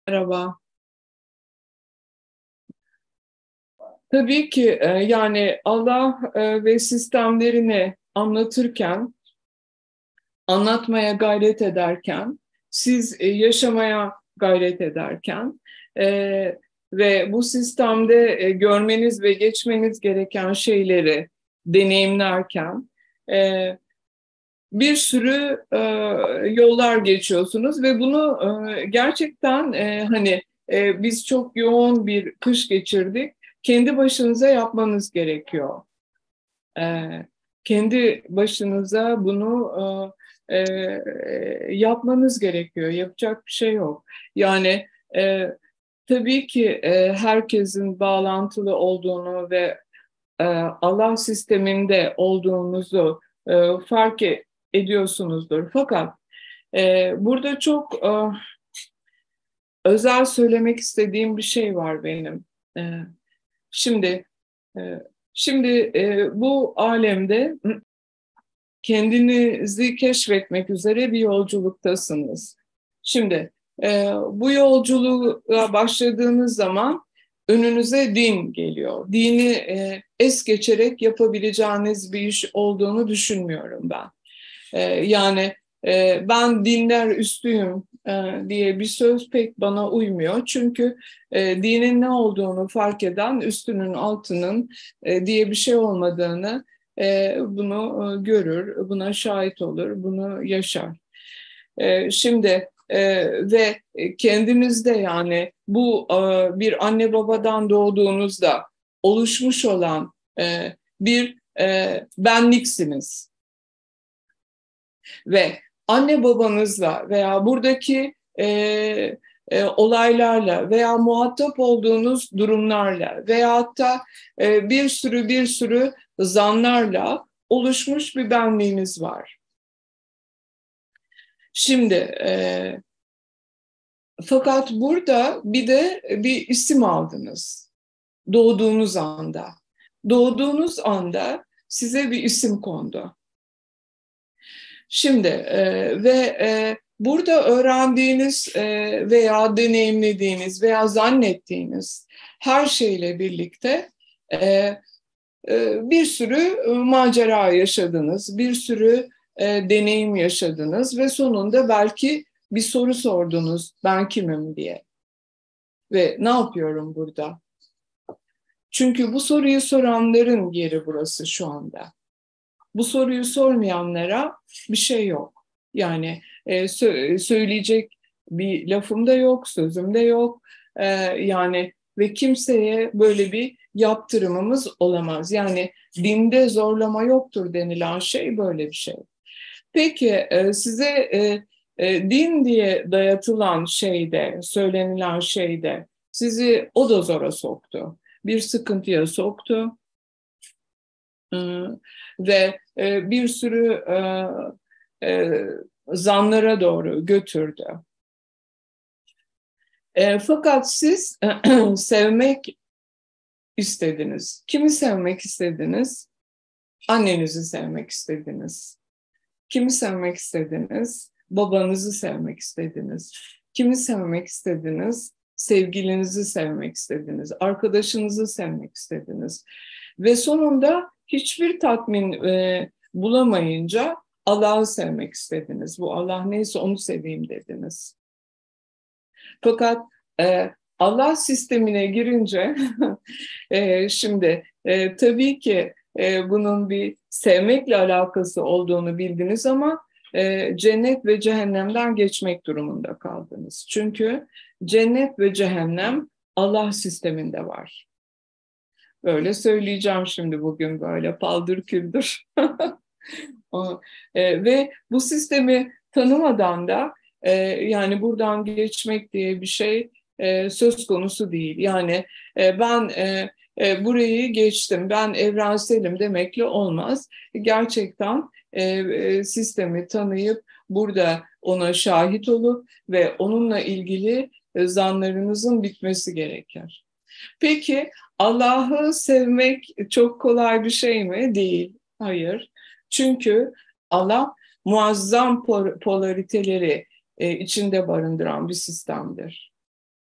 Merhaba. Tabii ki yani Allah ve sistemlerini anlatırken, anlatmaya gayret ederken, siz yaşamaya gayret ederken ve bu sistemde görmeniz ve geçmeniz gereken şeyleri deneyimlerken e, bir sürü yollar geçiyorsunuz ve bunu gerçekten hani biz çok yoğun bir kış geçirdik. Kendi başınıza yapmanız gerekiyor. E, Kendi başınıza bunu yapmanız gerekiyor. Yapacak bir şey yok. Yani e, tabii ki herkesin bağlantılı olduğunu ve Allah sisteminde olduğunuzu fark ediyorsunuzdur. Fakat burada çok özel söylemek istediğim bir şey var benim. E, şimdi e, şimdi bu alemde kendinizi keşfetmek üzere bir yolculuktasınız. Şimdi bu yolculuğa başladığınız zaman önünüze din geliyor. Dini es geçerek yapabileceğiniz bir iş olduğunu düşünmüyorum ben. Yani ben dinler üstüyüm diye bir söz pek bana uymuyor. Çünkü dinin ne olduğunu fark eden üstünün altının diye bir şey olmadığını bunu görür, buna şahit olur, bunu yaşar. Şimdi ve kendinizde yani bu bir anne babadan doğduğunuzda oluşmuş olan bir benliksiniz ve anne babanızla veya buradaki olaylarla veya muhatap olduğunuz durumlarla veyahut da bir sürü zanlarla oluşmuş bir benliğiniz var. Şimdi fakat burada bir de bir isim aldınız doğduğunuz anda. Doğduğunuz anda size bir isim kondu. Şimdi burada öğrendiğiniz veya deneyimlediğiniz veya zannettiğiniz her şeyle birlikte e, bir sürü macera yaşadınız, bir sürü deneyim yaşadınız ve sonunda belki bir soru sordunuz, ben kimim diye ve ne yapıyorum burada? Çünkü bu soruyu soranların yeri burası şu anda. Bu soruyu sormayanlara bir şey yok. Yani söyleyecek bir lafım da yok, sözüm de yok. Yani ve kimseye böyle bir yaptırımımız olamaz. Yani dinde zorlama yoktur denilen şey böyle bir şey. Peki size din diye dayatılan şeyde, söylenilen şeyde sizi o da zora soktu. Bir sıkıntıya soktu. Ve bir sürü e, zanlara doğru götürdü. Fakat siz sevmek istediniz. Kimi sevmek istediniz? Annenizi sevmek istediniz. Kimi sevmek istediniz? Babanızı sevmek istediniz. Kimi sevmek istediniz? Sevgilinizi sevmek istediniz. Arkadaşınızı sevmek istediniz. Ve sonunda hiçbir tatmin bulamayınca Allah'ı sevmek istediniz. Bu Allah neyse onu seveyim dediniz. Fakat Allah sistemine girince şimdi tabii ki bunun bir sevmekle alakası olduğunu bildiniz ama cennet ve cehennemden geçmek durumunda kaldınız. Çünkü cennet ve cehennem Allah sisteminde var. Böyle söyleyeceğim şimdi bugün böyle paldır küldür. Ve bu sistemi tanımadan da yani buradan geçmek diye bir şey söz konusu değil. Yani ben burayı geçtim, ben evrenselim demekle olmaz. Gerçekten sistemi tanıyıp burada ona şahit olup ve onunla ilgili zanlarınızın bitmesi gerekir. Peki Allah'ı sevmek çok kolay bir şey mi? Değil. Hayır. Çünkü Allah muazzam polariteleri içinde barındıran bir sistemdir.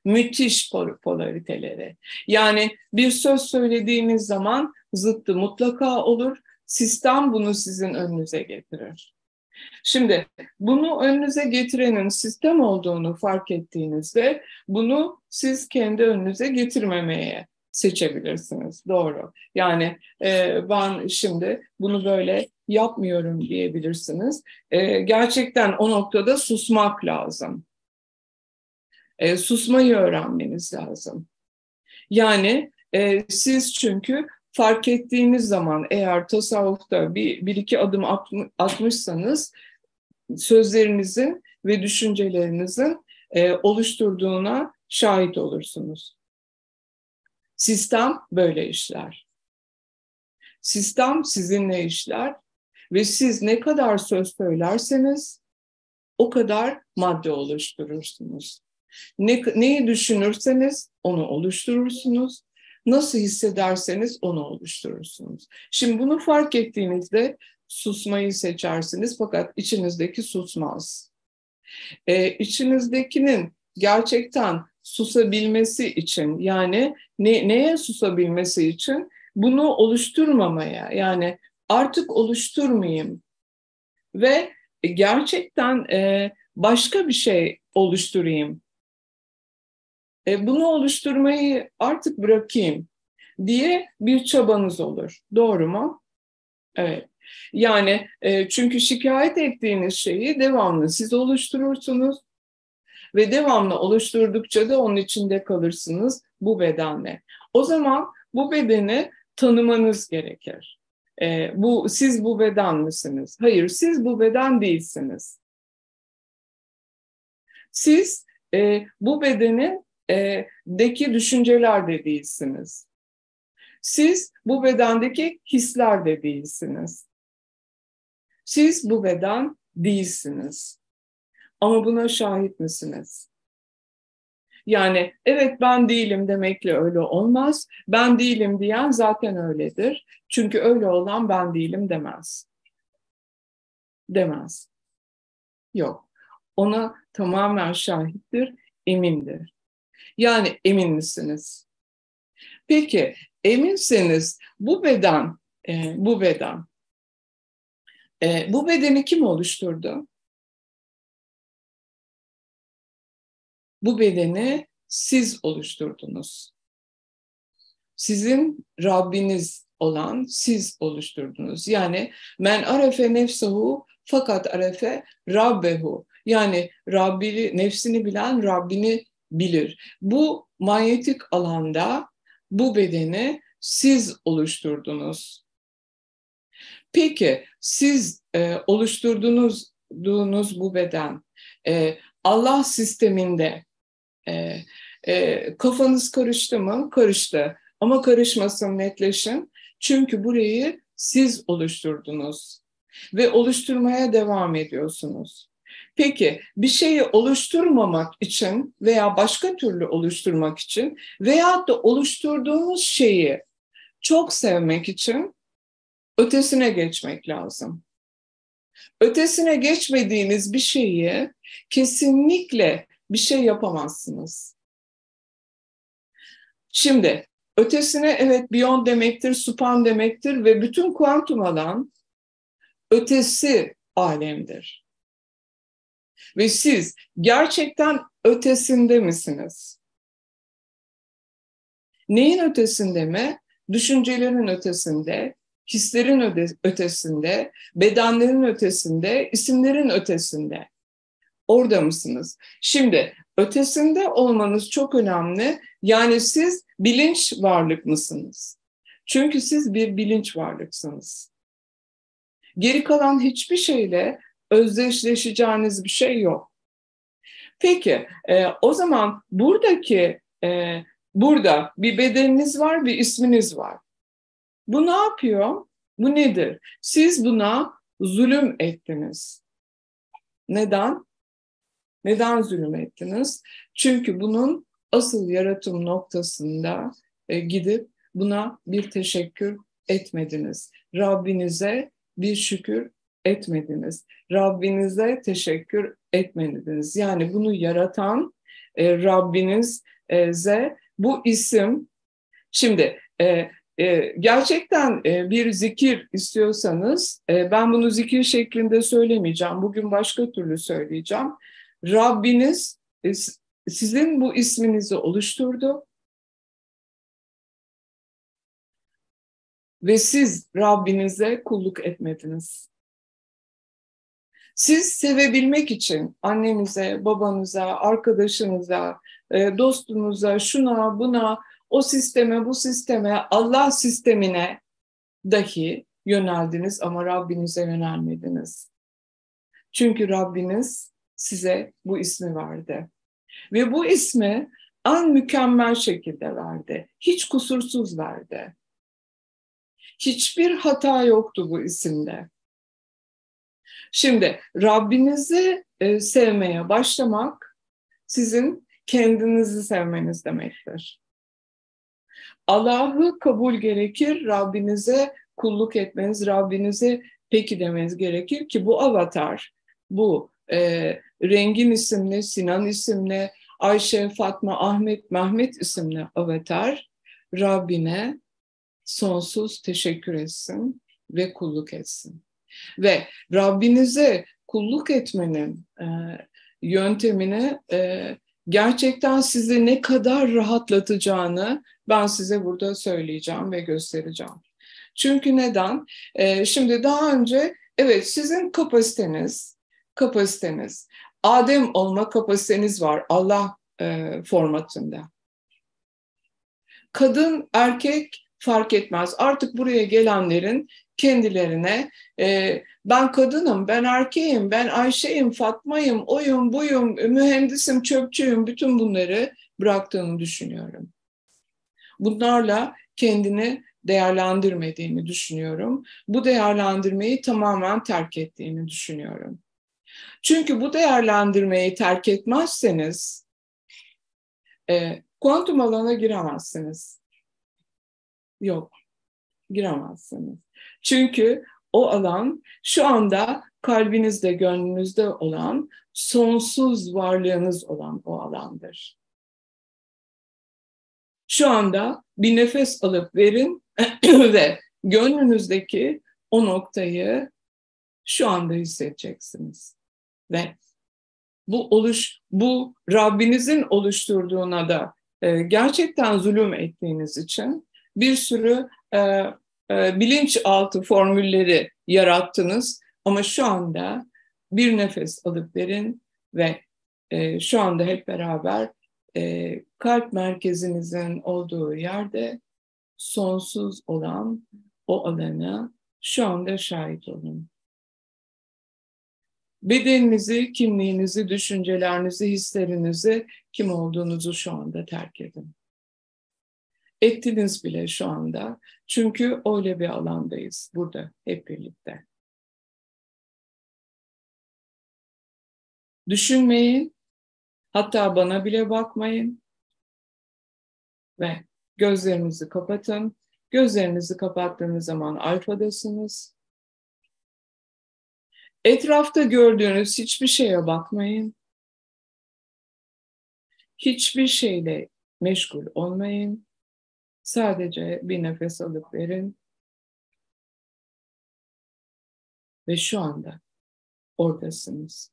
müthiş polariteleri. Yani bir söz söylediğiniz zaman zıttı mutlaka olur. Sistem bunu sizin önünüze getirir. Şimdi bunu önünüze getirenin sistem olduğunu fark ettiğinizde bunu siz kendi önünüze getirmemeye seçebilirsiniz. Doğru. Yani ben şimdi bunu böyle yapmıyorum diyebilirsiniz. Gerçekten o noktada susmak lazım. Susmayı öğrenmeniz lazım. Yani siz çünkü fark ettiğiniz zaman eğer tasavvufta bir iki adım atmışsanız sözlerinizin ve düşüncelerinizin oluşturduğuna şahit olursunuz. Sistem böyle işler. Sistem sizinle işler ve siz ne kadar söz söylerseniz o kadar madde oluşturursunuz. Neyi düşünürseniz onu oluşturursunuz. Nasıl hissederseniz onu oluşturursunuz. Şimdi bunu fark ettiğinizde susmayı seçersiniz fakat içinizdeki susmaz. İçinizdekinin gerçekten susabilmesi için yani neye susabilmesi için bunu oluşturmamaya yani artık oluşturmayayım ve gerçekten başka bir şey oluşturayım. Bunu oluşturmayı artık bırakayım diye bir çabanız olur. Doğru mu? Evet. Yani çünkü şikayet ettiğiniz şeyi devamlı siz oluşturursunuz ve devamlı oluşturdukça da onun içinde kalırsınız bu bedenle. O zaman bu bedeni tanımanız gerekir. Siz bu beden misiniz? Hayır, siz bu beden değilsiniz. Siz bu bedenin deki düşünceler de değilsiniz. Siz bu bedendeki hisler de değilsiniz. Siz bu beden değilsiniz. Ama buna şahit misiniz? Yani evet ben değilim demekle öyle olmaz. Ben değilim diyen zaten öyledir. Çünkü öyle olan ben değilim demez. Demez. Yok. Ona tamamen şahittir, emindir. Yani emin misiniz? Peki eminseniz bu bedeni kim oluşturdu? Bu bedeni siz oluşturdunuz. Sizin Rabbiniz olan siz oluşturdunuz. Yani men arefe nefsehu fakat arefe rabbehu. Yani nefsini bilen Rabbini bilir. Bu manyetik alanda bu bedeni siz oluşturdunuz. Peki siz oluşturduğunuz bu beden Allah sisteminde kafanız karıştı mı? Karıştı. Ama karışmasın, netleşin. Çünkü burayı siz oluşturdunuz ve oluşturmaya devam ediyorsunuz. Peki bir şeyi oluşturmamak için veya başka türlü oluşturmak için veyahut da oluşturduğunuz şeyi çok sevmek için ötesine geçmek lazım. Ötesine geçmediğiniz bir şeyi kesinlikle bir şey yapamazsınız. Şimdi ötesine evet beyond demektir, supan demektir ve bütün kuantum alan ötesi alemdir. Ve siz gerçekten ötesinde misiniz? Neyin ötesinde mi? Düşüncelerin ötesinde, hislerin ötesinde, bedenlerin ötesinde, isimlerin ötesinde. Orada mısınız? Şimdi ötesinde olmanız çok önemli. Yani siz bilinç varlık mısınız? Çünkü siz bir bilinç varlıksınız. Geri kalan hiçbir şeyle özdeşleşeceğiniz bir şey yok. Peki o zaman burada bir bedeniniz var, bir isminiz var. Bu ne yapıyor? Bu nedir? Siz buna zulüm ettiniz. Neden? Neden zulüm ettiniz? Çünkü bunun asıl yaratım noktasında gidip buna bir teşekkür etmediniz. Rabbinize bir şükür etmediniz. Rabbinize teşekkür etmediniz. Yani bunu yaratan Rabbiniz Z. Bu isim, şimdi gerçekten bir zikir istiyorsanız, ben bunu zikir şeklinde söylemeyeceğim. Bugün başka türlü söyleyeceğim. Rabbiniz sizin bu isminizi oluşturdu ve siz Rabbinize kulluk etmediniz. Siz sevebilmek için annenize, babanıza, arkadaşınıza, dostunuza, şuna, buna, o sisteme, bu sisteme, Allah sistemine dahi yöneldiniz ama Rabbinize yönelmediniz. Çünkü Rabbiniz size bu ismi verdi. Ve bu ismi en mükemmel şekilde verdi. Hiç kusursuz verdi. Hiçbir hata yoktu bu isimde. Şimdi Rabbinizi sevmeye başlamak sizin kendinizi sevmeniz demektir. Allah'ı kabul gerekir, Rabbinize kulluk etmeniz, Rabbinize peki demeniz gerekir ki bu avatar, bu Rengin isimli, Sinan isimli, Ayşe, Fatma, Ahmet, Mehmet isimli avatar Rabbine sonsuz teşekkür etsin ve kulluk etsin. Ve Rabbinize kulluk etmenin yöntemini gerçekten sizi ne kadar rahatlatacağını ben size burada söyleyeceğim ve göstereceğim. Çünkü neden? Şimdi daha önce evet sizin kapasiteniz, Adem olma kapasiteniz var Allah formatında. Kadın, erkek fark etmez. Artık buraya gelenlerin kendilerine ben kadınım, ben erkeğim, ben Ayşe'yim, Fatma'yım, oyum, buyum, mühendisim, çöpçüyüm, bütün bunları bıraktığını düşünüyorum. Bunlarla kendini değerlendirmediğini düşünüyorum. Bu değerlendirmeyi tamamen terk ettiğini düşünüyorum. Çünkü bu değerlendirmeyi terk etmezseniz kuantum alana giremezsiniz. Yok, giremezsiniz. Çünkü o alan şu anda kalbinizde, gönlünüzde olan, sonsuz varlığınız olan o alandır. Şu anda bir nefes alıp verin ve gönlünüzdeki o noktayı şu anda hissedeceksiniz. Ve bu Rabbinizin oluşturduğuna da gerçekten zulüm ettiğiniz için bir sürü bilinçaltı formülleri yarattınız ama şu anda bir nefes alıp verin ve şu anda hep beraber kalp merkezinizin olduğu yerde sonsuz olan o alana şu anda şahit olun. Bedeninizi, kimliğinizi, düşüncelerinizi, hislerinizi, kim olduğunuzu şu anda terk edin. Ettiniz bile şu anda. Çünkü öyle bir alandayız burada hep birlikte. Düşünmeyin, hatta bana bile bakmayın ve gözlerinizi kapatın. Gözlerinizi kapattığınız zaman alfadasınız. Etrafta gördüğünüz hiçbir şeye bakmayın. Hiçbir şeyle meşgul olmayın. Sadece bir nefes alıp verin. Ve şu anda oradasınız.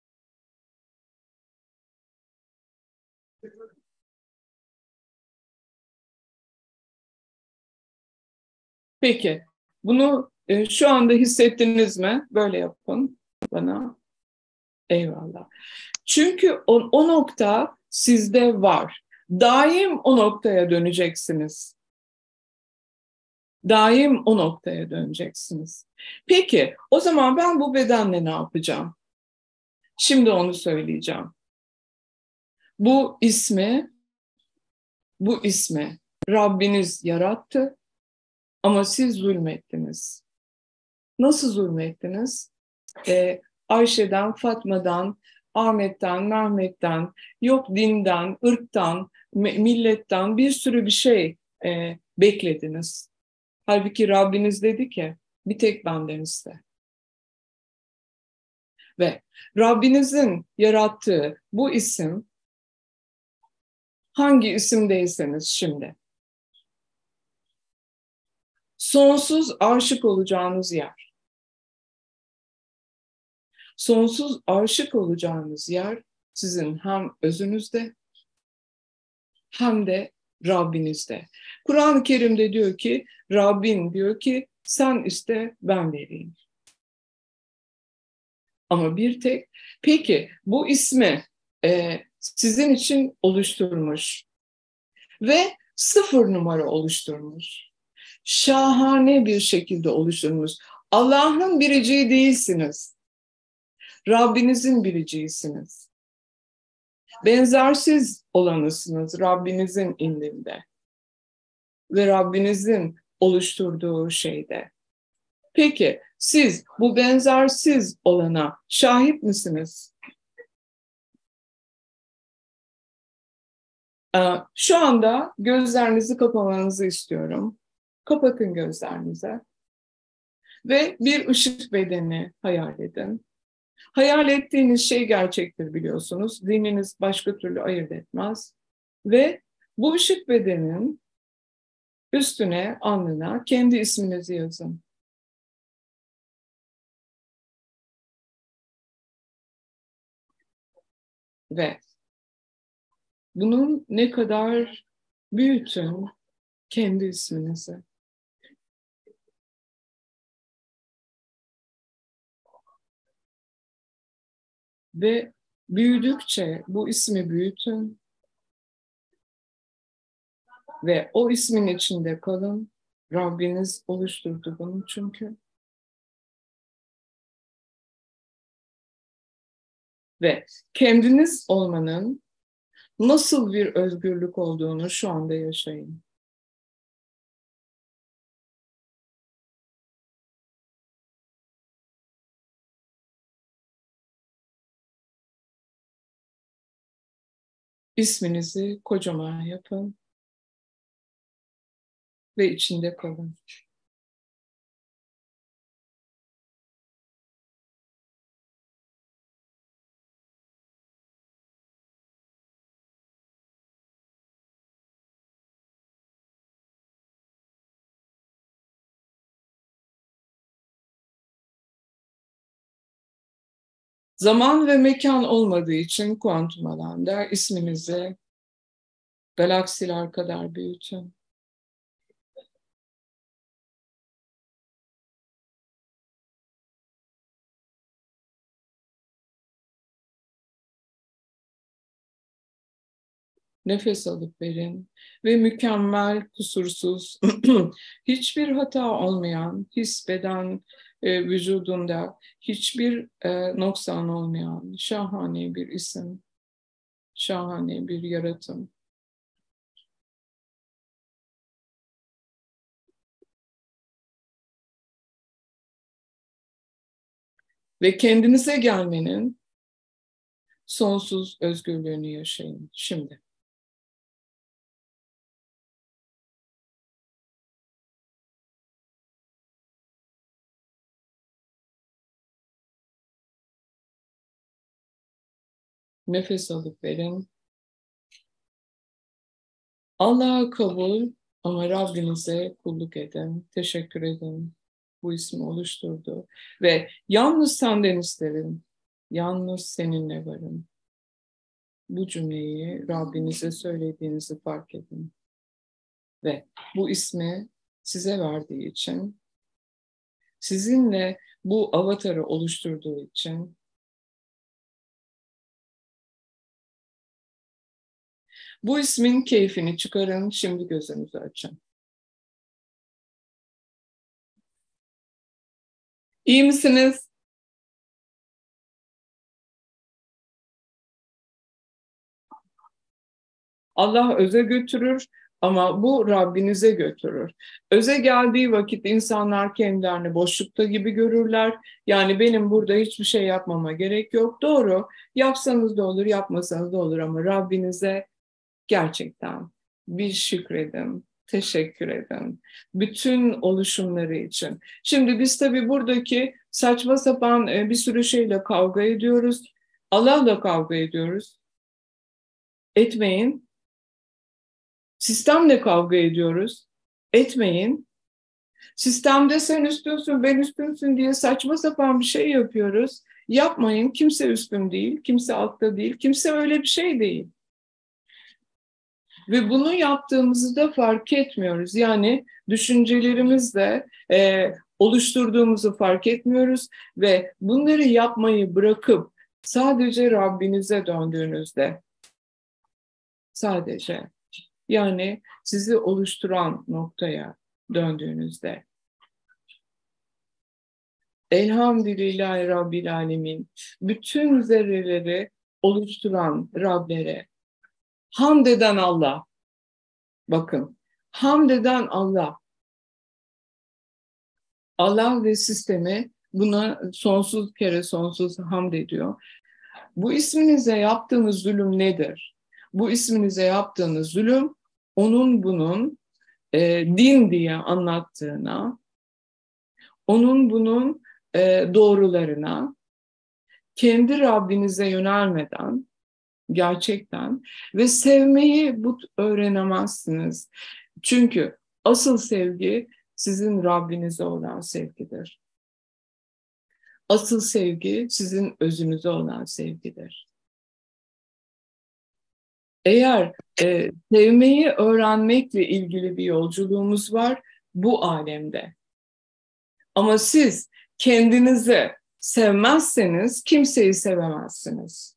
Peki, bunu şu anda hissettiniz mi? Böyle yapın bana. Eyvallah. Çünkü o nokta sizde var. Daim o noktaya döneceksiniz. Daim o noktaya döneceksiniz. Peki, o zaman ben bu bedenle ne yapacağım? Şimdi onu söyleyeceğim. Bu ismi Rabbiniz yarattı ama siz zulmettiniz. Nasıl zulmettiniz? Ayşe'den, Fatma'dan, Ahmet'ten, Mehmet'ten, yok dinden, ırktan, milletten bir sürü bir şey beklediniz. Halbuki Rabbiniz dedi ki bir tek benden iste. Ve Rabbinizin yarattığı bu isim hangi isimdeyseniz şimdi. Sonsuz aşık olacağınız yer. Sonsuz aşık olacağınız yer sizin hem özünüzde hem de Rabbinizde. Kur'an-ı Kerim'de diyor ki, Rabbin diyor ki sen iste ben vereyim. Ama bir tek, peki bu ismi sizin için oluşturmuş ve 0 numara oluşturmuş. Şahane bir şekilde oluşturmuş. Allah'ın biriciği değilsiniz. Rabbinizin biriciğisiniz. Benzersiz olanısınız Rabbinizin indinde ve Rabbinizin oluşturduğu şeyde. Peki siz bu benzersiz olana şahit misiniz? Şu anda gözlerinizi kapamanızı istiyorum. Kapatın gözlerinizi ve bir ışık bedeni hayal edin. Hayal ettiğiniz şey gerçektir biliyorsunuz. Zihniniz başka türlü ayırt etmez. Ve bu ışık bedenin üstüne, alnına kendi isminizi yazın. Ve bunun ne kadar büyütün kendi isminizi. Ve büyüdükçe bu ismi büyütün ve o ismin içinde kalın. Rabbiniz oluşturdu bunu çünkü. Ve kendiniz olmanın nasıl bir özgürlük olduğunu şu anda yaşayın. İsminizi kocaman yapın ve içinde kalın. Zaman ve mekan olmadığı için kuantum alanda isminizi galaksiler kadar büyütün. Nefes alıp verin ve mükemmel, kusursuz, hiçbir hata olmayan, his, beden, vücudunda hiçbir noksan olmayan şahane bir isim, şahane bir yaratım. Ve kendinize gelmenin sonsuz özgürlüğünü yaşayın şimdi. Nefes alıp verin. Allah'a kabul ama Rabbinize kulluk edin. Teşekkür edin. Bu ismi oluşturdu. Ve yalnız senden isterim. Yalnız seninle varım. Bu cümleyi Rabbinize söylediğinizi fark edin. Ve bu ismi size verdiği için, sizinle bu avatarı oluşturduğu için, bu ismin keyfini çıkarın, şimdi gözünüzü açın. İyi misiniz? Allah öze götürür ama bu Rabbinize götürür. Öze geldiği vakit insanlar kendilerini boşlukta gibi görürler. Yani benim burada hiçbir şey yapmama gerek yok. Doğru, yapsanız da olur, yapmasanız da olur ama Rabbinize gerçekten bir şükredin, teşekkür edin. Bütün oluşumları için. Şimdi biz tabii buradaki saçma sapan bir sürü şeyle kavga ediyoruz. Allah'la kavga ediyoruz. Etmeyin. Sistemle kavga ediyoruz. Etmeyin. Sistemde sen üstünsün, ben üstünsün diye saçma sapan bir şey yapıyoruz. Yapmayın. Kimse üstün değil, kimse altta değil, kimse öyle bir şey değil. Ve bunu yaptığımızı da fark etmiyoruz. Yani düşüncelerimizle oluşturduğumuzu fark etmiyoruz ve bunları yapmayı bırakıp sadece Rabbinize döndüğünüzde, sadece yani sizi oluşturan noktaya döndüğünüzde, Elhamdülillahi Rabbil Alemin, bütün zerreleri oluşturan Rablere, hamd eden Allah, bakın, hamd eden Allah, Allah ve sistemi buna sonsuz kere sonsuz hamd ediyor. Bu isminize yaptığınız zulüm nedir? Bu isminize yaptığınız zulüm, onun bunun din diye anlattığına, onun bunun doğrularına, kendi Rabbinize yönelmeden, gerçekten ve sevmeyi bu öğrenemezsiniz. Çünkü asıl sevgi sizin Rabbinize olan sevgidir. Asıl sevgi sizin özünüze olan sevgidir. Eğer sevmeyi öğrenmekle ilgili bir yolculuğumuz var bu alemde. Ama siz kendinizi sevmezseniz kimseyi sevemezsiniz.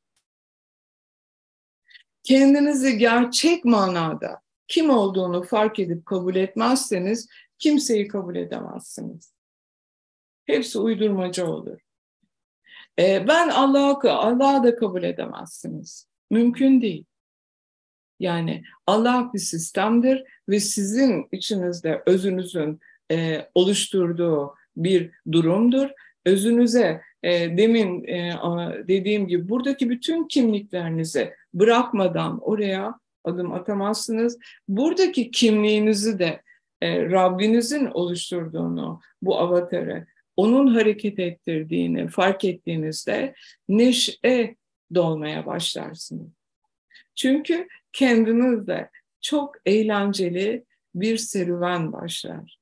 Kendinizi gerçek manada kim olduğunu fark edip kabul etmezseniz kimseyi kabul edemezsiniz. Hepsi uydurmaca olur. Ben Allah'ı da kabul edemezsiniz. Mümkün değil. Yani Allah bir sistemdir ve sizin içinizde özünüzün oluşturduğu bir durumdur. Özünüze demin dediğim gibi buradaki bütün kimliklerinizi bırakmadan oraya adım atamazsınız. Buradaki kimliğinizi de Rabbinizin oluşturduğunu, bu avatarı, onun hareket ettirdiğini fark ettiğinizde neşe dolmaya başlarsınız. Çünkü kendinizde çok eğlenceli bir serüven başlar.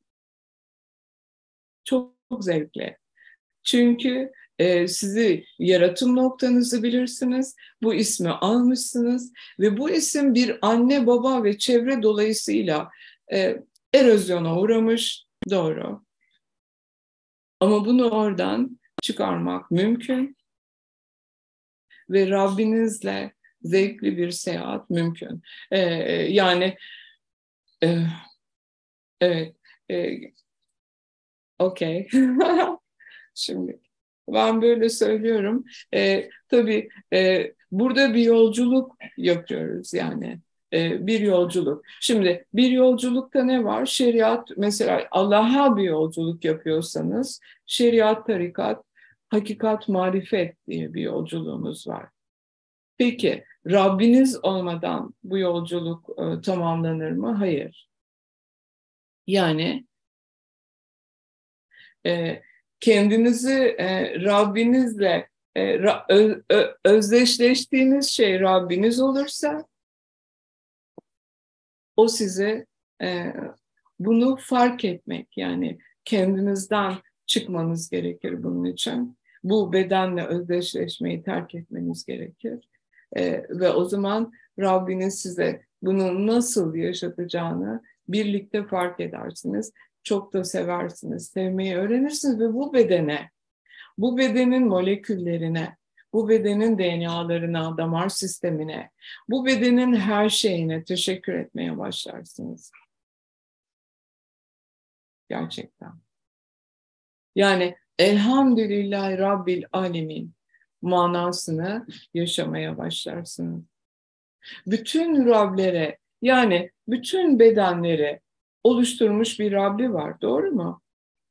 Çok zevkli. Çünkü sizi yaratım noktanızı bilirsiniz, bu ismi almışsınız ve bu isim bir anne, baba ve çevre dolayısıyla erozyona uğramış, doğru. Ama bunu oradan çıkarmak mümkün ve Rabbinizle zevkli bir seyahat mümkün. Yani evet, okey. Şimdi ben böyle söylüyorum. Tabii burada bir yolculuk yapıyoruz yani. Bir yolculuk. Şimdi bir yolculukta ne var? Şeriat, mesela Allah'a bir yolculuk yapıyorsanız şeriat, tarikat, hakikat, marifet diye bir yolculuğumuz var. Peki Rabbiniz olmadan bu yolculuk tamamlanır mı? Hayır. Yani kendinizi Rabbinizle özdeşleştiğiniz şey Rabbiniz olursa o size bunu fark etmek, yani kendinizden çıkmanız gerekir bunun için. Bu bedenle özdeşleşmeyi terk etmeniz gerekir. Ve o zaman Rabbiniz size bunu nasıl yaşatacağını birlikte fark edersiniz. Çok da seversiniz, sevmeyi öğrenirsiniz ve bu bedene, bu bedenin moleküllerine, bu bedenin DNA'larına, damar sistemine, bu bedenin her şeyine teşekkür etmeye başlarsınız. Gerçekten. Yani Elhamdülillahi Rabbil Alemin manasını yaşamaya başlarsınız. Bütün Rablere, yani bütün bedenleri oluşturmuş bir Rabbi var, doğru mu?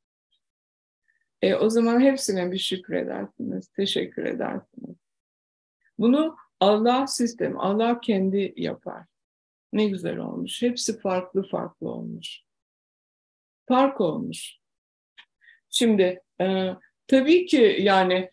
O zaman hepsine bir şükredersiniz, teşekkür edersiniz. Bunu Allah sistem, Allah kendi yapar. Ne güzel olmuş. Hepsi farklı farklı olmuş. Fark olmuş. Şimdi tabii ki yani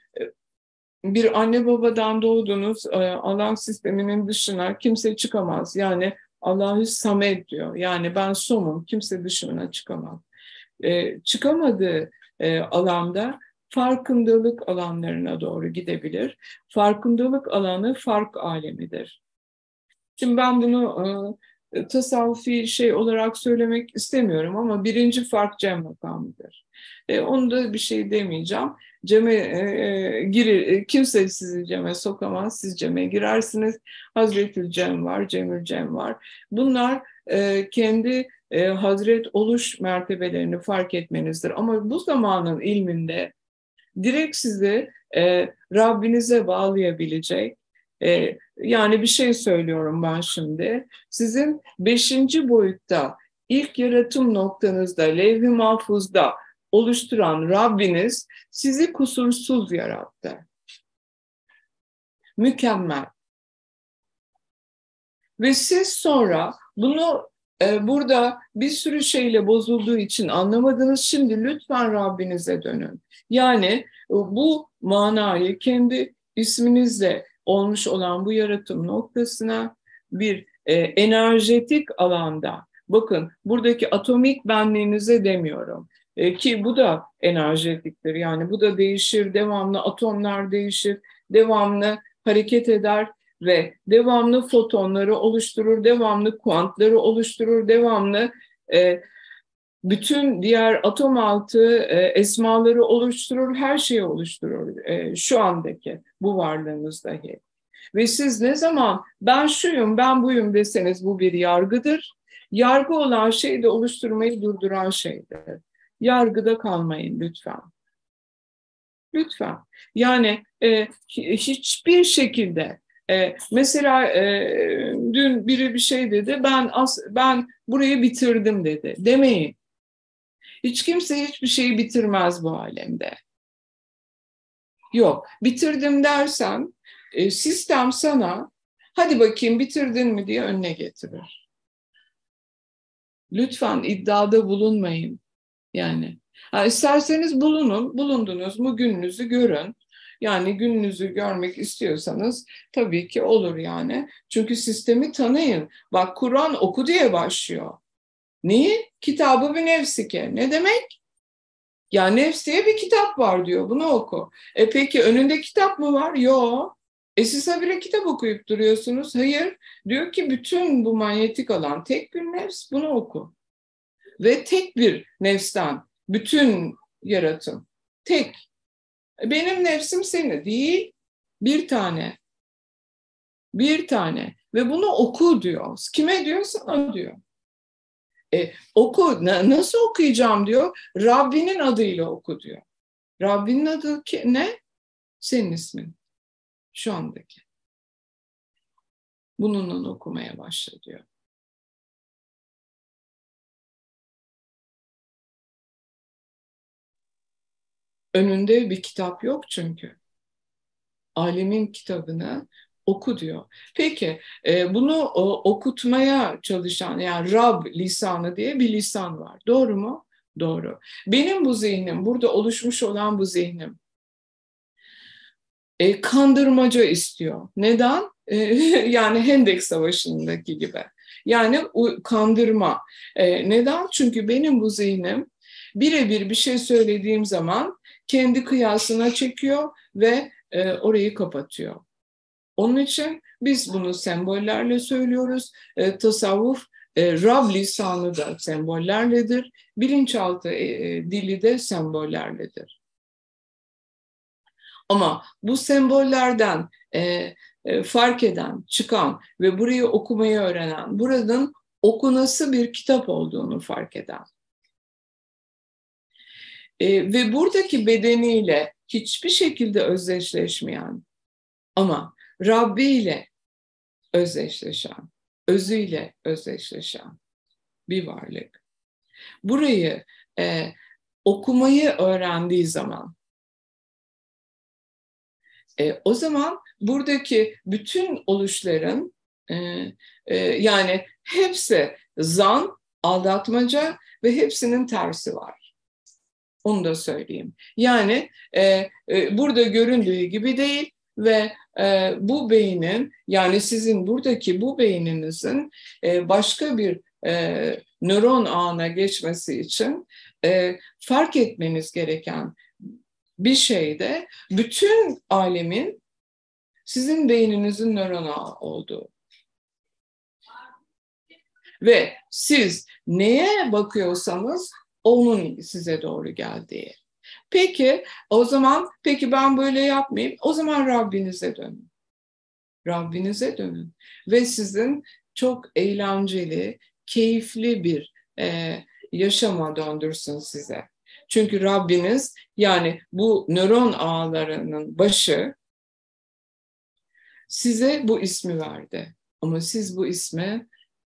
bir anne babadan doğdunuz, Allah sisteminin dışına kimse çıkamaz. Yani Allahü Samed diyor. Yani ben somum, kimse dışına çıkamaz. Çıkamadığı alanda farkındalık alanlarına doğru gidebilir. Farkındalık alanı fark alemidir. Şimdi ben bunu tasavvufi şey olarak söylemek istemiyorum ama birinci fark cem makamıdır. Onu da bir şey demeyeceğim. Cem'e kimse sizi ceme sokamaz, siz ceme girersiniz. Hazretül Cem var, Cemül Cem var. Bunlar kendi Hazret oluş mertebelerini fark etmenizdir. Ama bu zamanın ilminde direkt sizi Rabbinize bağlayabilecek, yani bir şey söylüyorum ben şimdi. Sizin 5. boyutta ilk yaratım noktanızda, levh-i mahfuzda oluşturan Rabbiniz sizi kusursuz yarattı. Mükemmel. Ve siz sonra bunu burada bir sürü şeyle bozulduğu için anlamadınız. Şimdi lütfen Rabbinize dönün. Yani bu manayı kendi isminizle olmuş olan bu yaratım noktasına bir enerjetik alanda, bakın buradaki atomik benliğinize demiyorum. Ki bu da enerjetiktir. Yani bu da değişir, devamlı atomlar değişir, devamlı hareket eder ve devamlı fotonları oluşturur, devamlı kuantları oluşturur, devamlı bütün diğer atom altı esmaları oluşturur, her şeyi oluşturur şu andaki bu varlığınız dahi. Ve siz ne zaman ben şuyum, ben buyum deseniz bu bir yargıdır. Yargı olan şey de oluşturmayı durduran şeydir. Yargıda kalmayın lütfen. Lütfen. Yani hiçbir şekilde mesela dün biri bir şey dedi, ben burayı bitirdim dedi. Demeyin. Hiç kimse hiçbir şeyi bitirmez bu alemde. Yok. Bitirdim dersen sistem sana hadi bakayım bitirdin mi diye önüne getirir. Lütfen iddiada bulunmayın. Yani isterseniz bulunun, bulundunuz mu gününüzü görün. Yani gününüzü görmek istiyorsanız tabii ki olur yani. Çünkü sistemi tanıyın. Bak Kur'an oku diye başlıyor. Neyi? Kitabı bir nefsike. Ne demek? Ya nefs diye bir kitap var diyor. Bunu oku. Peki önünde kitap mı var? Yok. Siz habire kitap okuyup duruyorsunuz. Hayır. Diyor ki bütün bu manyetik alan tek bir nefs. Bunu oku. Ve tek bir nefsten bütün yaratım. Tek. Benim nefsim seni değil. Bir tane. Bir tane. Ve bunu oku diyor. Kime diyor? Sana diyor. Oku. Nasıl okuyacağım diyor. Rabbinin adıyla oku diyor. Rabbinin adı ne? Senin ismin. Şu andaki. Bununla okumaya başla diyor. Önünde bir kitap yok çünkü. Alemin kitabını oku diyor. Peki bunu okutmaya çalışan yani Rab lisanı diye bir lisan var. Doğru mu? Doğru. Benim bu zihnim, burada oluşmuş olan bu zihnim kandırmaca istiyor. Neden? Yani Hendek Savaşı'ndaki gibi. Yani kandırma. Neden? Çünkü benim bu zihnim birebir bir şey söylediğim zaman kendi kıyasına çekiyor ve orayı kapatıyor. Onun için biz bunu sembollerle söylüyoruz. Tasavvuf Rab lisanı da sembollerledir. Bilinçaltı dili de sembollerledir. Ama bu sembollerden fark eden, çıkan ve burayı okumayı öğrenen, buradan okunası bir kitap olduğunu fark eden ve buradaki bedeniyle hiçbir şekilde özdeşleşmeyen ama Rabbi ile özdeşleşen, özüyle özdeşleşen bir varlık. Burayı okumayı öğrendiği zaman o zaman buradaki bütün oluşların yani hepsi zan, aldatmaca ve hepsinin tersi var. Onu da söyleyeyim. Yani burada göründüğü gibi değil ve bu beynin, yani sizin buradaki bu beyninizin başka bir nöron ağına geçmesi için fark etmeniz gereken bir şey de bütün alemin sizin beyninizin nöron ağı olduğu. Ve siz neye bakıyorsanız onun size doğru geldiği. Peki o zaman, peki ben böyle yapmayayım. O zaman Rabbinize dönün. Rabbinize dönün. Ve sizin çok eğlenceli, keyifli bir yaşama döndürsün size. Çünkü Rabbiniz, yani bu nöron ağlarının başı, size bu ismi verdi. Ama siz bu ismi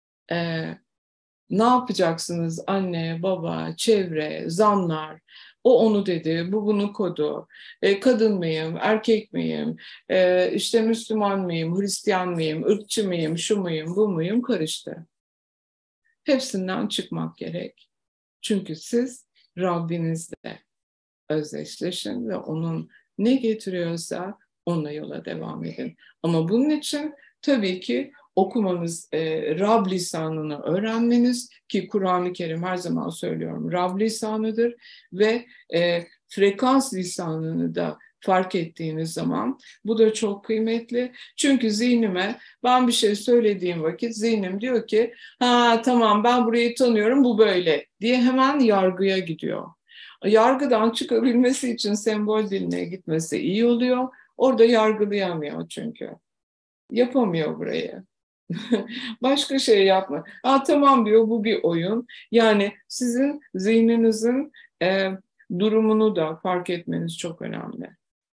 ne yapacaksınız? Anne, baba, çevre, zanlar. O onu dedi, bu bunu kodu. Kadın mıyım, erkek miyim, işte Müslüman mıyım, Hristiyan mıyım, ırkçı mıyım, şu muyum, bu muyum karıştı. Hepsinden çıkmak gerek. Çünkü siz Rabbinizle özdeşleşin ve onun ne getiriyorsa onunla yola devam edin. Ama bunun için tabii ki okumanız, Rab lisanını öğrenmeniz, ki Kur'an-ı Kerim her zaman söylüyorum Rab lisanıdır ve frekans lisanını da fark ettiğiniz zaman bu da çok kıymetli. Çünkü zihnime ben bir şey söylediğim vakit zihnim diyor ki ha tamam ben burayı tanıyorum bu böyle diye hemen yargıya gidiyor. Yargıdan çıkabilmesi için sembol diline gitmesi iyi oluyor. Orada yargılayamıyor çünkü. Yapamıyor burayı. Başka şey yapma. Tamam diyor bu bir oyun. Yani sizin zihninizin durumunu da fark etmeniz çok önemli.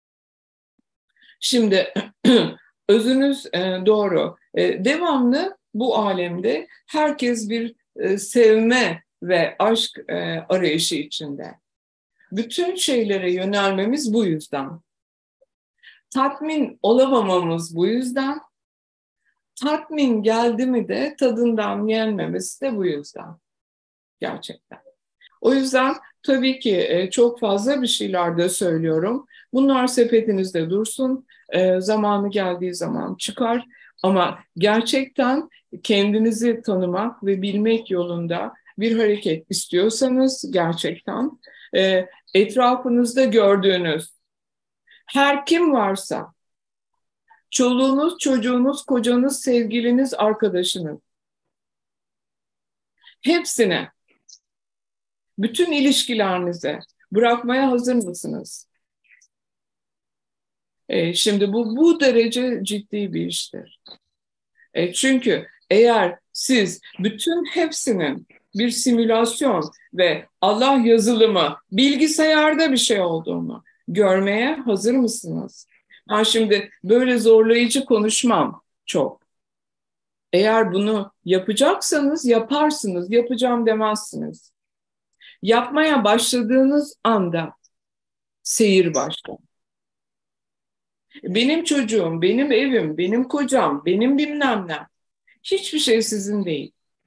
Şimdi özünüz doğru. Devamlı bu alemde herkes bir sevme ve aşk arayışı içinde. Bütün şeylere yönelmemiz bu yüzden. Tatmin olamamamız bu yüzden. Tatmin geldi mi de tadından yenmemesi de bu yüzden. Gerçekten. O yüzden tabii ki çok fazla bir şeyler de söylüyorum. Bunlar sepetinizde dursun. Zamanı geldiği zaman çıkar. Ama gerçekten kendinizi tanımak ve bilmek yolunda bir hareket istiyorsanız gerçekten etrafınızda gördüğünüz her kim varsa, çoluğunuz, çocuğunuz, kocanız, sevgiliniz, arkadaşınız, hepsine, bütün ilişkilerinize bırakmaya hazır mısınız? Şimdi bu derece ciddi bir iştir. Çünkü eğer siz bütün hepsinin bir simülasyon ve Allah yazılımı, bilgisayarda bir şey olduğunu görmeye hazır mısınız? Ben şimdi böyle zorlayıcı konuşmam çok. Eğer bunu yapacaksanız yaparsınız, yapacağım demezsiniz. Yapmaya başladığınız anda seyir başlar. Benim çocuğum, benim evim, benim kocam, benim bilmem ne. Hiçbir şey sizin değil.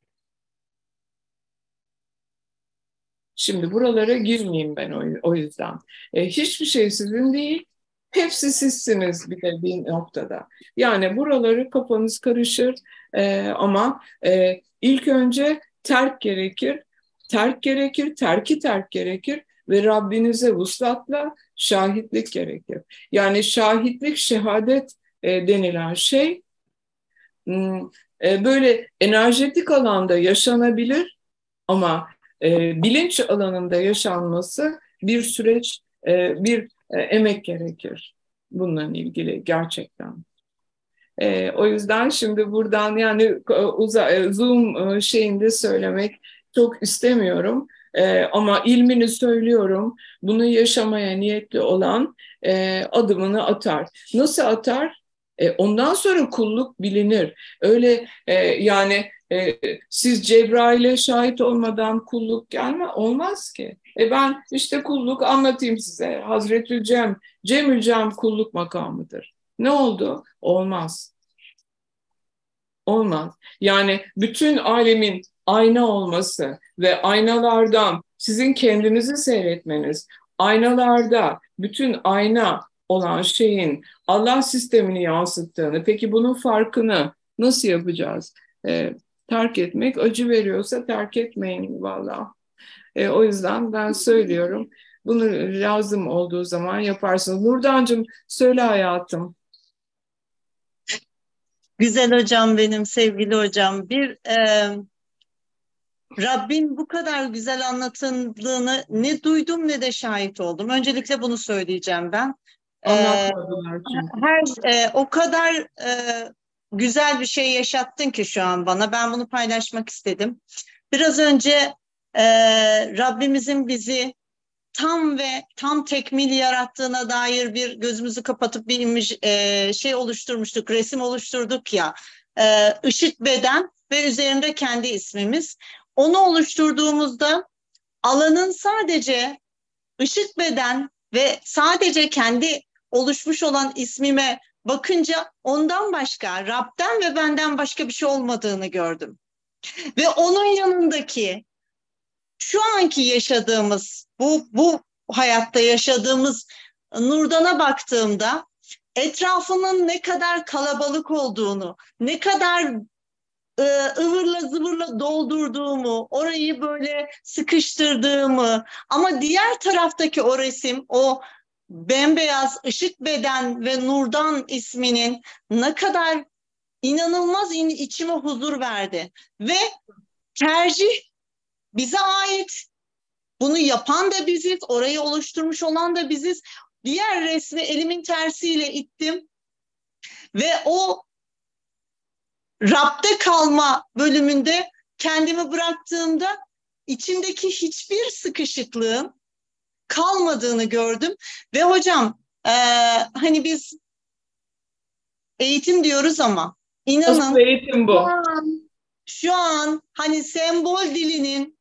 Şimdi buralara girmeyeyim ben o yüzden. Hiçbir şey sizin değil. Hepsi sizsiniz bir de bir noktada. Yani buraları kafanız karışır ama ilk önce terk gerekir. Terk gerekir, terk gerekir ve Rabbinize vuslatla şahitlik gerekir. Yani şahitlik, şehadet denilen şey böyle enerjetik alanda yaşanabilir ama bilinç alanında yaşanması bir süreç, bir emek gerekir bununla ilgili gerçekten. O yüzden şimdi buradan yani Zoom şeyinde söylemek çok istemiyorum. Ama ilmini söylüyorum. Bunu yaşamaya niyetli olan adımını atar. Nasıl atar? Ondan sonra kulluk bilinir. Öyle yani siz Cebrail'e şahit olmadan kulluk olmaz ki. Ben işte kulluk anlatayım size. Hazreti Cemül Cem kulluk makamıdır. Ne oldu? Olmaz. Olmaz. Yani bütün alemin ayna olması ve aynalardan sizin kendinizi seyretmeniz, aynalarda bütün ayna olan şeyin Allah sistemini yansıttığını, peki bunun farkını nasıl yapacağız? Terk etmek acı veriyorsa terk etmeyin vallahi. O yüzden ben söylüyorum, bunu lazım olduğu zaman yaparsınız. Nurdancığım söyle hayatım. Güzel hocam, benim sevgili hocam. Rabbin bu kadar güzel anlatıldığını ne duydum ne de şahit oldum. Öncelikle bunu söyleyeceğim ben. E, Anlatmadılar çünkü. o kadar güzel bir şey yaşattın ki şu an bana. Ben bunu paylaşmak istedim. Biraz önce Rabbimizin bizi tam ve tam tekmil yarattığına dair bir gözümüzü kapatıp bir şey oluşturmuştuk, resim oluşturduk ya. Işık beden ve üzerinde kendi ismimiz. Onu oluşturduğumuzda alanın sadece ışık beden ve sadece kendi oluşmuş olan ismime bakınca ondan başka, Rab'den ve benden başka bir şey olmadığını gördüm. Ve onun yanındaki şu anki yaşadığımız bu hayatta yaşadığımız Nurdan'a baktığımda etrafının ne kadar kalabalık olduğunu, ne kadar ıvırla zıvırla doldurduğumu, orayı böyle sıkıştırdığımı, ama diğer taraftaki o resim, o bembeyaz ışık beden ve Nurdan isminin ne kadar inanılmaz içime huzur verdi. Ve tercih bize ait. Bunu yapan da biziz, orayı oluşturmuş olan da biziz. Diğer resmi elimin tersiyle ittim ve o Rab'de kalma bölümünde kendimi bıraktığımda içimdeki hiçbir sıkışıklığın kalmadığını gördüm. Ve hocam hani biz eğitim diyoruz ama Nasıl inanın eğitim bu? şu an hani sembol dilinin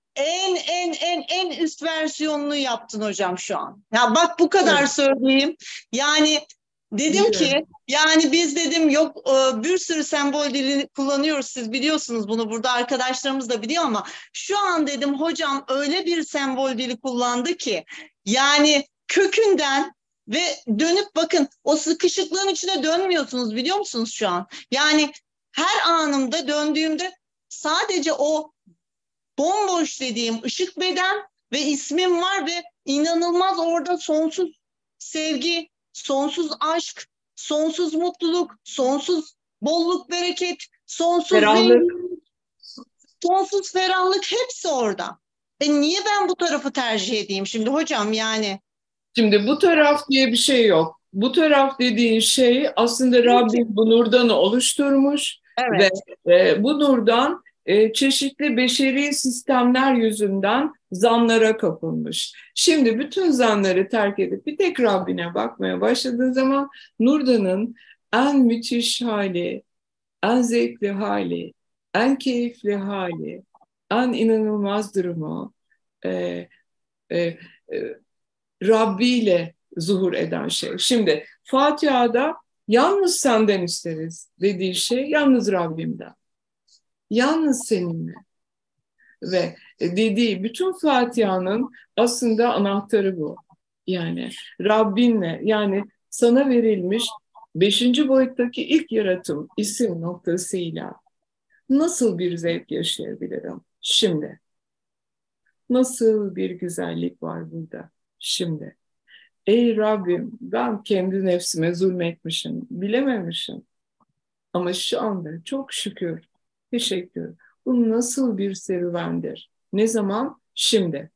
en üst versiyonunu yaptın hocam şu an. Ya bak, bu kadar Evet. söyleyeyim. Yani dedim Biliyorum. ki, yani biz dedim yok bir sürü sembol dilini kullanıyoruz, siz biliyorsunuz bunu, burada arkadaşlarımız da biliyor, ama şu an dedim hocam öyle bir sembol dili kullandı ki yani kökünden, ve dönüp bakın, o sıkışıklığın içine dönmüyorsunuz, biliyor musunuz şu an? Yani her anımda döndüğümde sadece o bomboş dediğim ışık beden ve ismim var ve inanılmaz orada sonsuz sevgi, sonsuz aşk, sonsuz mutluluk, sonsuz bolluk, bereket, sonsuz Ferahlık. zenginlik, sonsuz ferahlık, hepsi orada. Niye ben bu tarafı tercih edeyim şimdi hocam yani? Şimdi bu taraf diye bir şey yok. Bu taraf dediğin şey aslında Rabbim bu nurdanı oluşturmuş ve Evet. bu nurdan çeşitli beşeri sistemler yüzünden zanlara kapılmış. Şimdi bütün zanları terk edip bir tek Rabbine bakmaya başladığın zaman nurdanın en müthiş hali, en zevkli hali, en keyifli hali, en inanılmaz durumu, e, e, e, Rabbi ile zuhur eden şey. Şimdi Fatiha'da yalnız senden isteriz dediği şey yalnız Rabbimden. Yalnız seninle. Ve dediği bütün Fatiha'nın aslında anahtarı bu. Yani Rabbinle, yani sana verilmiş beşinci boyuttaki ilk yaratım isim noktasıyla nasıl bir zevk yaşayabilirim şimdi? Nasıl bir güzellik var burada şimdi? Ey Rabbim, ben kendi nefsime zulmetmişim, bilememişim. Ama şu anda çok şükür, teşekkür. Bu nasıl bir serüvendir? Ne zaman? Şimdi.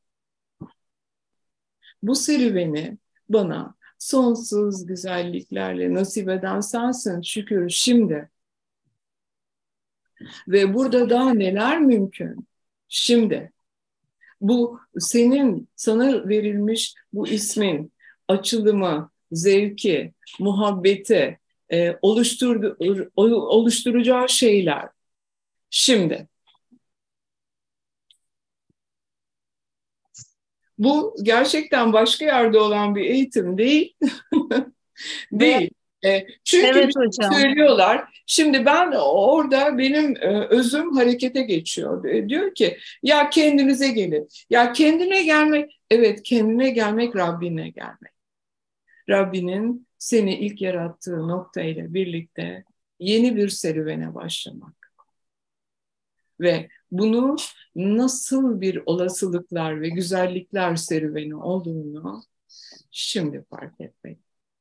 Bu serüveni bana sonsuz güzelliklerle nasip eden sensin, şükür şimdi. Ve burada daha neler mümkün? Şimdi. Bu senin, sana verilmiş bu ismin açılımı, zevki, muhabbeti, oluşturacağı şeyler. Şimdi bu gerçekten başka yerde olan bir eğitim değil. Ve Değil. Çünkü bir evet şey hocam. söylüyorlar. Şimdi ben orada benim özüm harekete geçiyor. Diyor ki ya kendinize gelin. Ya kendine gelmek, evet kendine gelmek Rabbine gelmek. Rabbinin seni ilk yarattığı noktayla birlikte yeni bir serüvene başlamak. Ve bunu nasıl bir olasılıklar ve güzellikler serüveni olduğunu şimdi fark etmek.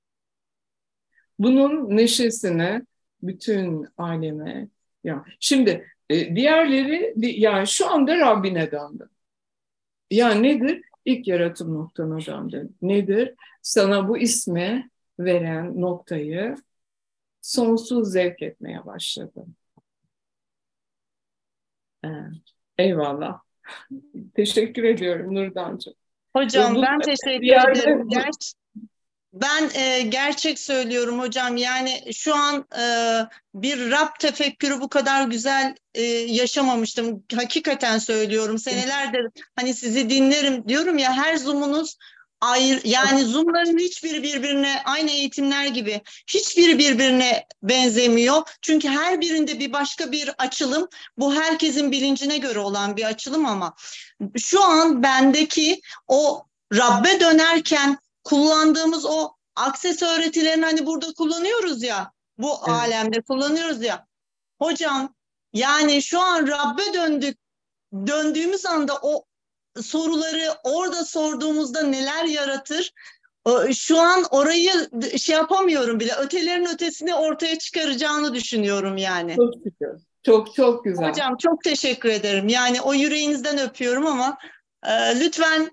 Bunun neşesini bütün aleme, ya şimdi diğerleri, yani şu anda Rabbine döndün. Yani nedir? İlk yaratım noktana döndün. Nedir? Sana bu ismi veren noktayı sonsuz zevk etmeye başladın. Eyvallah. Teşekkür ediyorum Nurdancığım. Hocam ben teşekkür ederim. Ben gerçek söylüyorum hocam. Yani şu an bir Rab tefekkürü bu kadar güzel yaşamamıştım. Hakikaten söylüyorum. Senelerdir hani sizi dinlerim diyorum ya, her Zoom'unuz ayrı. Yani Zoom'ların hiçbiri birbirine, aynı eğitimler gibi, hiçbiri birbirine benzemiyor. Çünkü her birinde bir başka bir açılım. Bu herkesin bilincine göre olan bir açılım ama şu an bendeki o Rabbe dönerken kullandığımız o akses öğretilerini hani burada kullanıyoruz ya, bu alemde kullanıyoruz ya. Hocam yani şu an Rabbe döndüğümüz anda o soruları orada sorduğumuzda neler yaratır? Şu an orayı şey yapamıyorum bile. Ötelerin ötesini ortaya çıkaracağını düşünüyorum yani. Çok güzel. Çok çok güzel. Hocam çok teşekkür ederim. Yani o yüreğinizden öpüyorum ama lütfen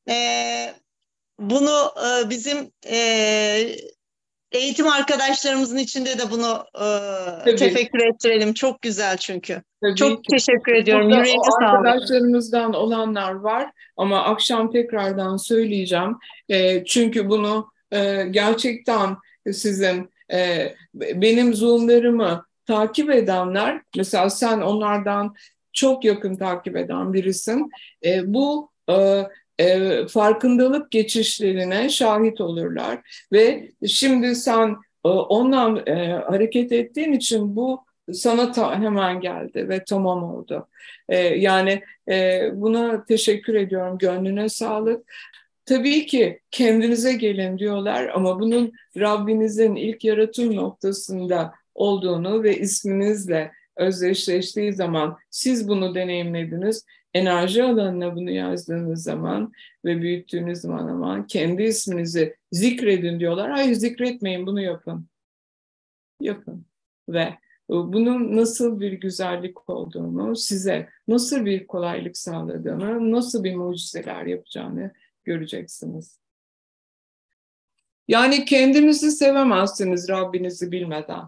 bunu bizim eğitim arkadaşlarımızın içinde de bunu tefekkür ettirelim. Çok güzel çünkü. Tabii çok ki. teşekkür ediyorum. Burada Yüreğine o sağlık. arkadaşlarımızdan olanlar var ama akşam tekrardan söyleyeceğim. Çünkü bunu gerçekten sizin benim Zoom'larımı takip edenler, mesela sen onlardan çok yakın takip eden birisin. Bu farkındalık geçişlerine şahit olurlar ve şimdi sen ondan hareket ettiğin için bu sana hemen geldi ve tamam oldu. Yani buna teşekkür ediyorum. Gönlüne sağlık. Tabii ki kendinize gelin diyorlar ama bunun Rabbinizin ilk yaratım noktasında olduğunu ve isminizle özdeşleştiği zaman siz bunu deneyimlediniz. Enerji alanına bunu yazdığınız zaman ve büyüttüğünüz zaman ama kendi isminizi zikredin diyorlar. Hayır, zikretmeyin, bunu yapın. Yapın. Ve bunun nasıl bir güzellik olduğunu, size nasıl bir kolaylık sağladığını, nasıl bir mucizeler yapacağını göreceksiniz. Yani kendinizi sevemezsiniz Rabbinizi bilmeden.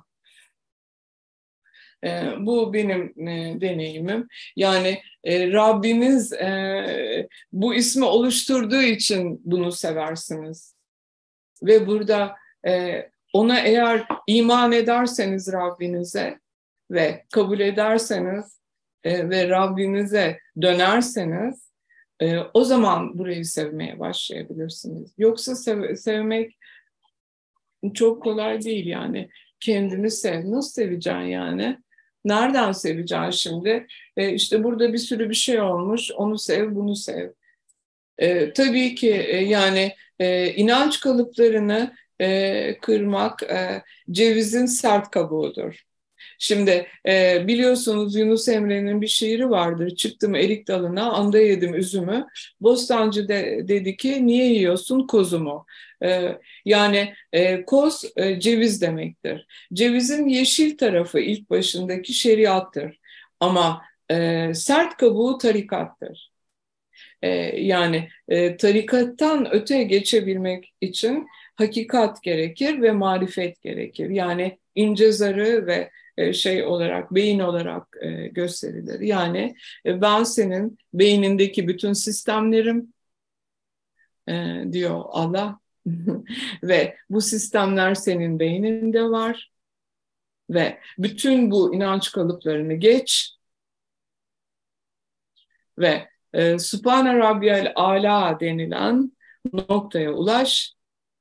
Bu benim deneyimim. Yani Rabbiniz bu ismi oluşturduğu için bunu seversiniz. Ve burada ona eğer iman ederseniz Rabbinize ve kabul ederseniz ve Rabbinize dönerseniz o zaman burayı sevmeye başlayabilirsiniz. Yoksa sevmek çok kolay değil yani. Kendini sev. Nasıl seveceksin yani? Nereden seveceksin şimdi? İşte burada bir sürü bir şey olmuş. Onu sev, bunu sev. Tabii ki yani inanç kalıplarını kırmak cevizin sert kabuğudur. Şimdi biliyorsunuz Yunus Emre'nin bir şiiri vardır. Çıktım erik dalına, anda yedim üzümü. Bostancı dedi ki niye yiyorsun kozumu? Yani koz ceviz demektir. Cevizin yeşil tarafı ilk başındaki şeriattır. Ama sert kabuğu tarikattır. Yani tarikattan öte geçebilmek için hakikat gerekir ve marifet gerekir. Yani ince zarı ve şey olarak, beyin olarak gösterilir. Yani ben senin beynindeki bütün sistemlerim diyor Allah ve bu sistemler senin beyninde var ve bütün bu inanç kalıplarını geç ve Sübhane Rabbiyal Ala denilen noktaya ulaş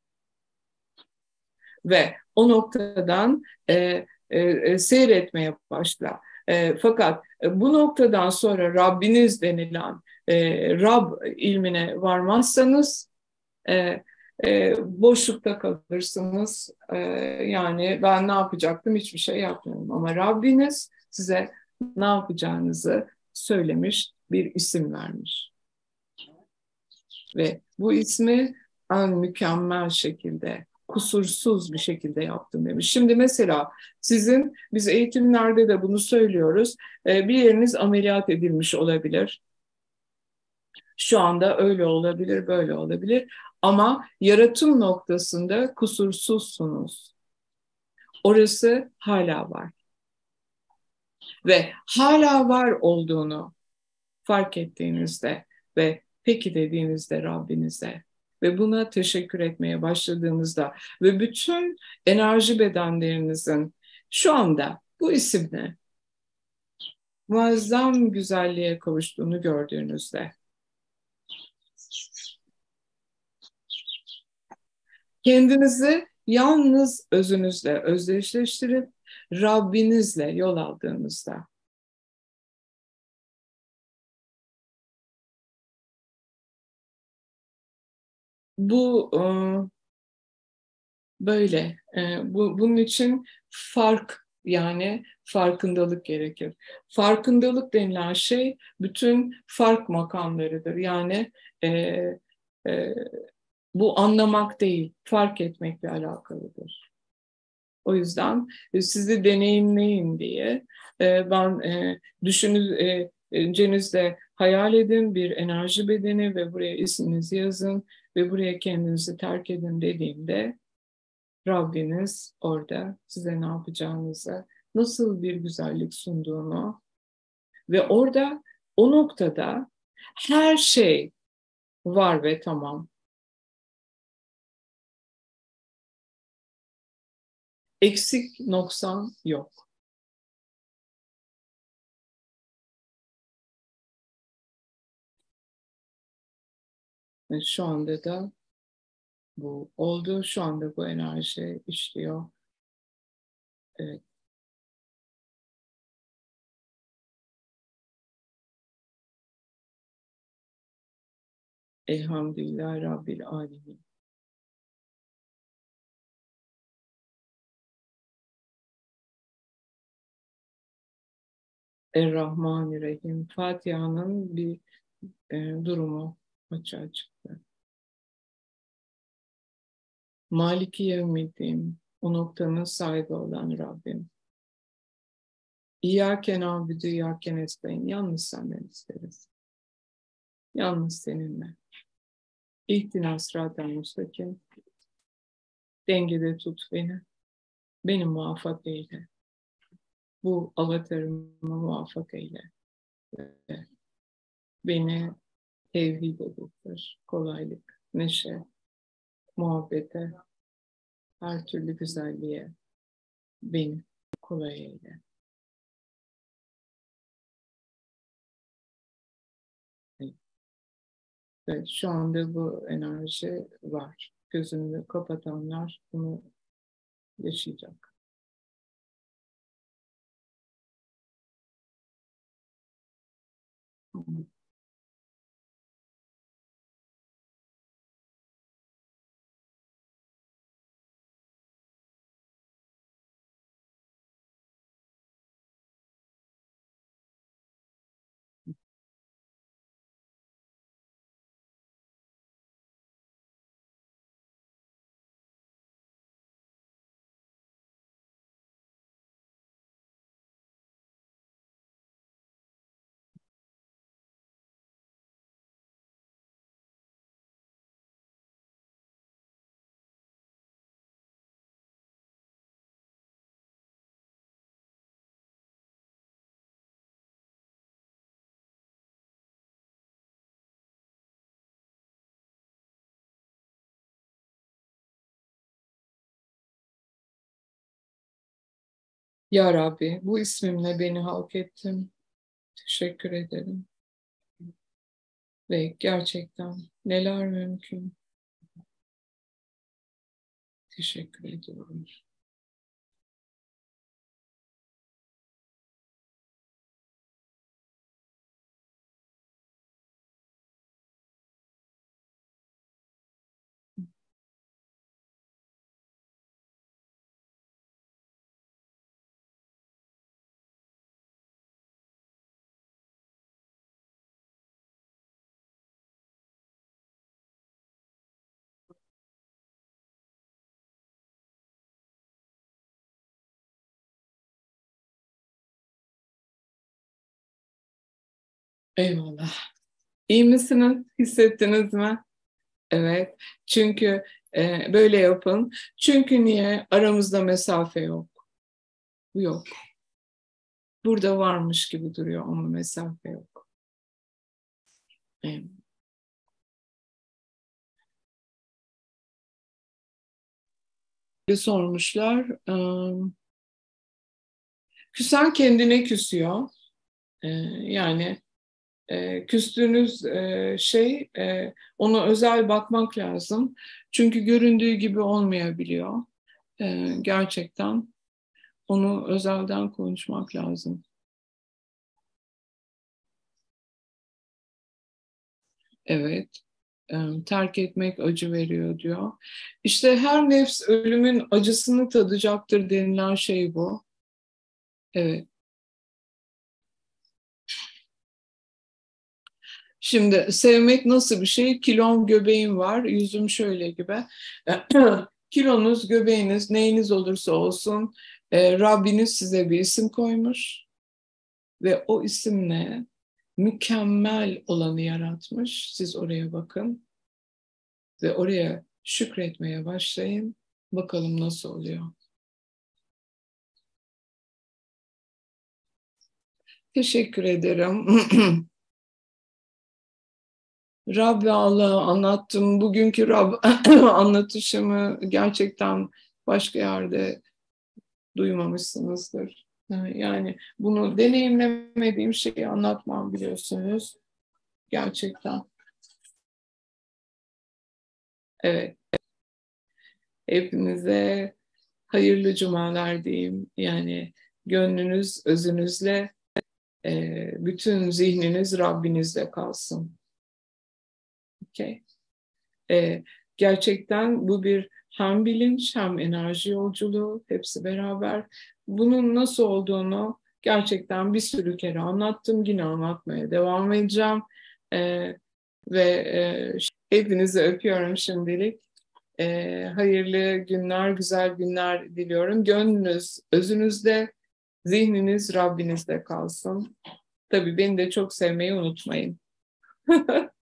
ve o noktadan seyretmeye başla. Fakat bu noktadan sonra Rabbiniz denilen Rab ilmine varmazsanız boşlukta kalırsınız. Yani ben ne yapacaktım? Hiçbir şey yapmıyorum. Ama Rabbiniz size ne yapacağınızı söylemiş, bir isim vermiş. Ve bu ismi en mükemmel şekilde, kusursuz bir şekilde yaptım demiş. Şimdi mesela biz eğitimlerde de bunu söylüyoruz. Bir yeriniz ameliyat edilmiş olabilir. Şu anda öyle olabilir, böyle olabilir. Ama yaratım noktasında kusursuzsunuz. Orası hala var. Ve hala var olduğunu fark ettiğinizde ve peki dediğinizde Rabbinize ve buna teşekkür etmeye başladığınızda ve bütün enerji bedenlerinizin şu anda bu isimle muazzam güzelliğe kavuştuğunu gördüğünüzde kendinizi yalnız özünüzle özdeşleştirip Rabbinizle yol aldığınızda bu böyle. Bunun için yani farkındalık gerekir. Farkındalık denilen şey bütün fark makamlarıdır. Yani e, e, bu anlamak değil, fark etmekle alakalıdır. O yüzden sizi deneyimleyin diye ben düşüncenizde hayal edin bir enerji bedeni ve buraya isminizi yazın ve buraya kendinizi terk edin dediğimde Rabbiniz orada size ne yapacağınızı, nasıl bir güzellik sunduğunu ve orada o noktada her şey var ve tamam. Eksik noksan yok. Ve şu anda da bu oldu. Şu anda bu enerji işliyor. Evet. Elhamdülillah Rabbil Alemin. Er-Rahmanir-Rahim. Fatiha'nın bir durumu açığa çıktı. Maliki Yevmiddin. O noktanın sahibi olan Rabbim. İyyâke na'budu, İyyâke nestaîn. Yalnız senden isteriz. Yalnız seninle. İhtina sıraten müstakim. Dengede tut beni. Beni muvaffak eyle. Bu avatarımı muvaffak eyle. Beni tevhid getir. Kolaylık, neşe, muhabbete, her türlü güzelliğe beni kolay eyle. Evet, şu anda bu enerji var. Gözünü kapatanlar bunu yaşayacak. Ya Rabbi, bu ismimle beni halk ettin. Teşekkür ederim. Ve gerçekten neler mümkün. Teşekkür ediyorum. Eyvallah. İyi misiniz? Hissettiniz mi? Evet. Çünkü böyle yapın. Çünkü niye? Aramızda mesafe yok. Yok. Burada varmış gibi duruyor ama mesafe yok. Evet. Sormuşlar. Küsen kendine küsüyor. Yani küstüğünüz şey ona özel bakmak lazım. Çünkü göründüğü gibi olmayabiliyor. Gerçekten onu özelden konuşmak lazım. Evet. Terk etmek acı veriyor diyor. İşte her nefs ölümün acısını tadacaktır denilen şey bu. Evet. Şimdi sevmek nasıl bir şey? Kilom, göbeğim var, yüzüm şöyle gibi. Kilonuz, göbeğiniz, neyiniz olursa olsun Rabbiniz size bir isim koymuş ve o isimle mükemmel olanı yaratmış. Siz oraya bakın ve oraya şükretmeye başlayın. Bakalım nasıl oluyor. Teşekkür ederim. Rab ve Allah'ı anlattım. Bugünkü Rab anlatışımı gerçekten başka yerde duymamışsınızdır. Yani bunu deneyimlemediğim şeyi anlatmam biliyorsunuz. Gerçekten. Evet. Hepinize hayırlı cumalar diyeyim. Yani gönlünüz, özünüzle, bütün zihniniz Rabbinizle kalsın. Okay. Gerçekten bu bir hem bilinç hem enerji yolculuğu, hepsi beraber. Bunun nasıl olduğunu gerçekten bir sürü kere anlattım, yine anlatmaya devam edeceğim. Ve hepinizi öpüyorum şimdilik. Hayırlı günler, güzel günler diliyorum. Gönlünüz, özünüzde, zihniniz Rabbinizde kalsın. Tabii beni de çok sevmeyi unutmayın.